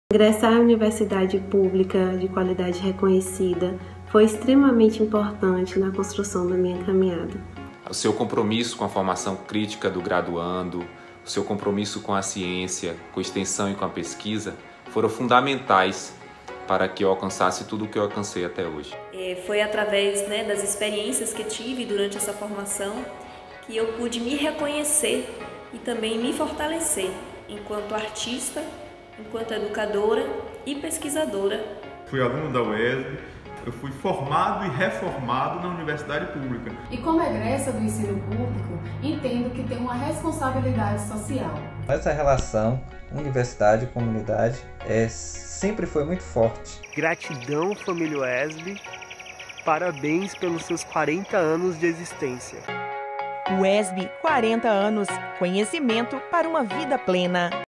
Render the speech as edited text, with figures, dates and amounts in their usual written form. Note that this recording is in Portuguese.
Ingressar à universidade pública de qualidade reconhecida foi extremamente importante na construção da minha caminhada. O seu compromisso com a formação crítica do graduando, o seu compromisso com a ciência, com a extensão e com a pesquisa, foram fundamentais para que eu alcançasse tudo o que eu alcancei até hoje. Foi através das experiências que tive durante essa formação que eu pude me reconhecer e também me fortalecer enquanto artista, enquanto educadora e pesquisadora. Fui aluno da UESB, eu fui formado e reformado na universidade pública. E como egressa do ensino público, entendo que tem uma responsabilidade social. Essa relação universidade e comunidade sempre foi muito forte. Gratidão, família UESB, parabéns pelos seus 40 anos de existência. UESB, 40 anos, conhecimento para uma vida plena.